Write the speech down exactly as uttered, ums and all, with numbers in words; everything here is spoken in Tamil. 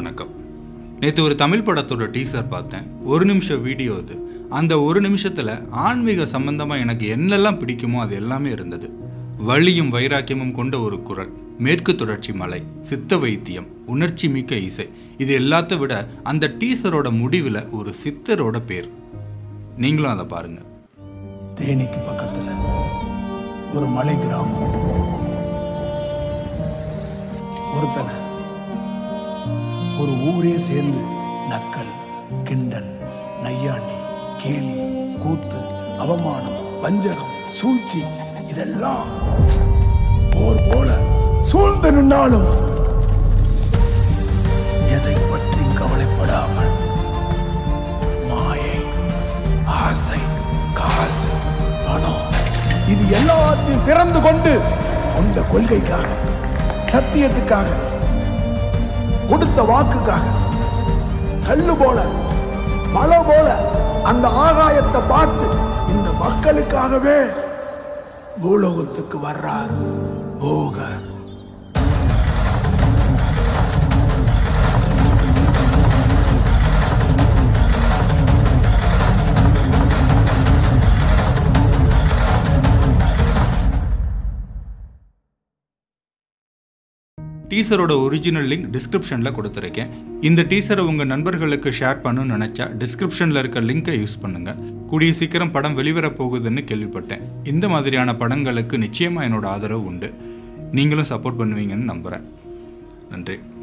வணக்கம். நேற்று ஒரு தமிழ் படத்தோட டீசர் பார்த்தேன். ஒரு நிமிஷம் வீடியோ அது. அந்த ஒரு நிமிஷத்தில் ஆன்மீக சம்பந்தமாக எனக்கு என்னெல்லாம் பிடிக்குமோ அது எல்லாமே இருந்தது. வலியும் வைராக்கியமும் கொண்ட ஒரு குரல், மேற்கு தொடர்ச்சி மலை, சித்த வைத்தியம், உணர்ச்சி மிக்க இசை, இது எல்லாத்த விட அந்த டீசரோட முடிவில் ஒரு சித்தரோட பேர். நீங்களும் அதை பாருங்க. தேனிக்கு பக்கத்தில் ஒரு மலை கிராமம். ஒருத்தனை ஒரு ஊரே சேர்ந்து நக்கல், கிண்டல், நையாண்டி, கேலி, கூத்து, அவமானம், வஞ்சகம், சூழ்ச்சி இதெல்லாம் போர் போல சூழ்ந்து நின்னாலும் எதை பற்றி கவலைப்படாமல் மாயை, ஆசை, காசு, பணம் இது எல்லாத்தையும் திறந்து கொண்டு அந்த கொள்கைக்காக, சத்தியத்துக்காக, கொடுத்த வாக்குக்காக கல்லு போல மலை போல அந்த ஆகாயத்தை பார்த்து இந்த மக்களுக்காகவே பூலோகத்துக்கு வர்றார் போகர். டீசரோட ஒரிஜினல் லிங்க் டிஸ்கிரிப்ஷனில் கொடுத்துருக்கேன். இந்த டீசரை உங்கள் நண்பர்களுக்கு ஷேர் பண்ணணும்னு நினச்சா டிஸ்கிரிப்ஷனில் இருக்க லிங்கை யூஸ் பண்ணுங்கள். கூடிய சீக்கிரம் படம் வெளிவர போகுதுன்னு கேள்விப்பட்டேன். இந்த மாதிரியான படங்களுக்கு நிச்சயமாக என்னோட ஆதரவு உண்டு. நீங்களும் சப்போர்ட் பண்ணுவீங்கன்னு நம்புகிறேன். நன்றி.